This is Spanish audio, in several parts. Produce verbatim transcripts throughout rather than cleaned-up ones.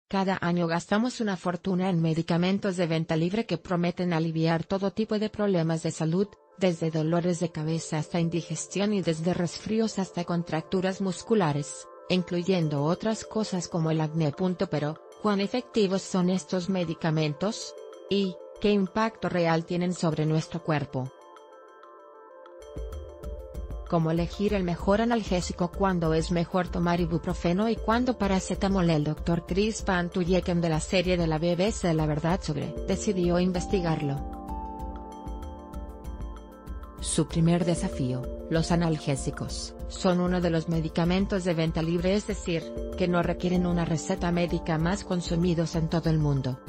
Cada año gastamos una fortuna en medicamentos de venta libre que prometen aliviar todo tipo de problemas de salud, desde dolores de cabeza hasta indigestión y desde resfríos hasta contracturas musculares, incluyendo otras cosas como el acné. Pero, ¿cuán efectivos son estos medicamentos? ¿Y qué impacto real tienen sobre nuestro cuerpo? ¿Cómo elegir el mejor analgésico? ¿Cuándo es mejor tomar ibuprofeno y cuándo paracetamol? El doctor Chris Van Tuyeken de la serie de la B B C La Verdad sobre decidió investigarlo. Su primer desafío: los analgésicos, son uno de los medicamentos de venta libre, es decir, que no requieren una receta médica, más consumidos en todo el mundo.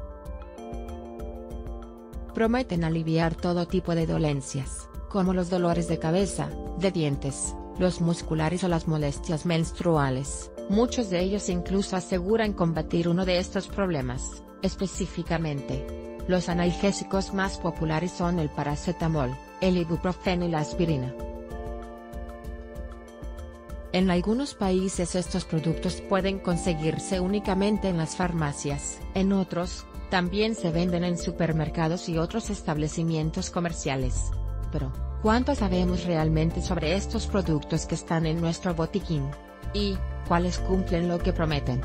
Prometen aliviar todo tipo de dolencias, como los dolores de cabeza, de dientes, los musculares o las molestias menstruales. Muchos de ellos incluso aseguran combatir uno de estos problemas. Específicamente, los analgésicos más populares son el paracetamol, el ibuprofeno y la aspirina. En algunos países estos productos pueden conseguirse únicamente en las farmacias. En otros, también se venden en supermercados y otros establecimientos comerciales. Pero, ¿cuánto sabemos realmente sobre estos productos que están en nuestro botiquín? ¿Y cuáles cumplen lo que prometen?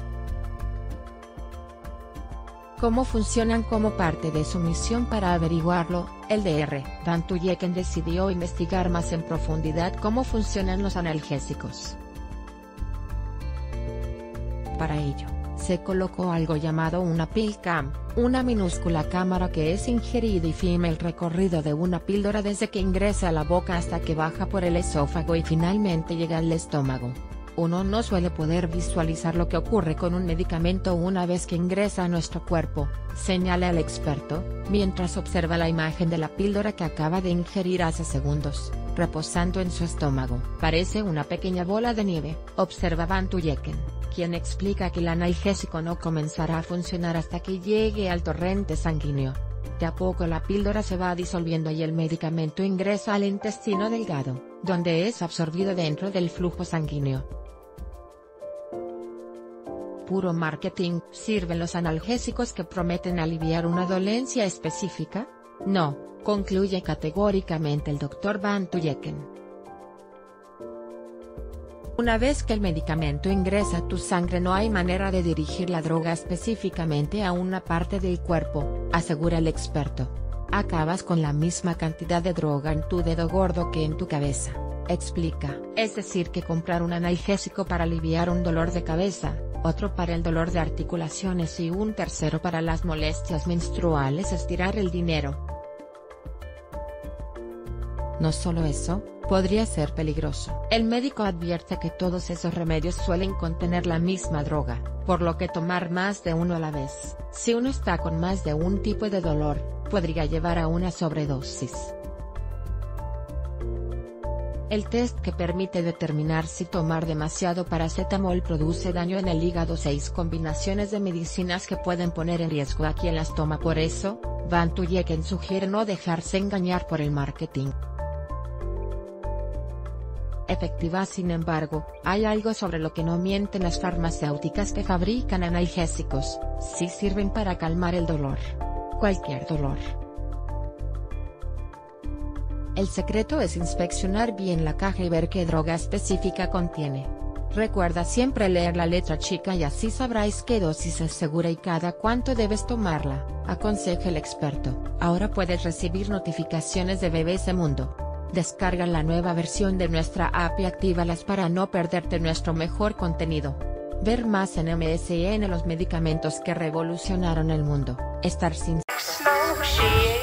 ¿Cómo funcionan? Como parte de su misión para averiguarlo, el doctor Van Tuyeken decidió investigar más en profundidad cómo funcionan los analgésicos. Para ello, se colocó algo llamado una pill cam, una minúscula cámara que es ingerida y filma el recorrido de una píldora desde que ingresa a la boca hasta que baja por el esófago y finalmente llega al estómago. Uno no suele poder visualizar lo que ocurre con un medicamento una vez que ingresa a nuestro cuerpo, señala el experto, mientras observa la imagen de la píldora que acaba de ingerir hace segundos, reposando en su estómago. Parece una pequeña bola de nieve, observa Van Tuyeken, quien explica que el analgésico no comenzará a funcionar hasta que llegue al torrente sanguíneo. De a poco la píldora se va disolviendo y el medicamento ingresa al intestino delgado, donde es absorbido dentro del flujo sanguíneo. Puro marketing. ¿Sirven los analgésicos que prometen aliviar una dolencia específica? No, concluye categóricamente el doctor Van Tuyeken. Una vez que el medicamento ingresa a tu sangre no hay manera de dirigir la droga específicamente a una parte del cuerpo, asegura el experto. Acabas con la misma cantidad de droga en tu dedo gordo que en tu cabeza, explica. Es decir, que comprar un analgésico para aliviar un dolor de cabeza, otro para el dolor de articulaciones y un tercero para las molestias menstruales es tirar el dinero. No solo eso, podría ser peligroso. El médico advierte que todos esos remedios suelen contener la misma droga, por lo que tomar más de uno a la vez, si uno está con más de un tipo de dolor, podría llevar a una sobredosis. El test que permite determinar si tomar demasiado paracetamol produce daño en el hígado. Seis combinaciones de medicinas que pueden poner en riesgo a quien las toma. Por eso, Van Tuyeken sugiere no dejarse engañar por el marketing. Efectiva. Sin embargo, hay algo sobre lo que no mienten las farmacéuticas que fabrican analgésicos: sí sirven para calmar el dolor. Cualquier dolor. El secreto es inspeccionar bien la caja y ver qué droga específica contiene. Recuerda siempre leer la letra chica y así sabrás qué dosis es segura y cada cuánto debes tomarla, aconseja el experto. Ahora puedes recibir notificaciones de B B C Mundo. Descarga la nueva versión de nuestra app y actívalas para no perderte nuestro mejor contenido. Ver más en M S N: los medicamentos que revolucionaron el mundo. Estar sin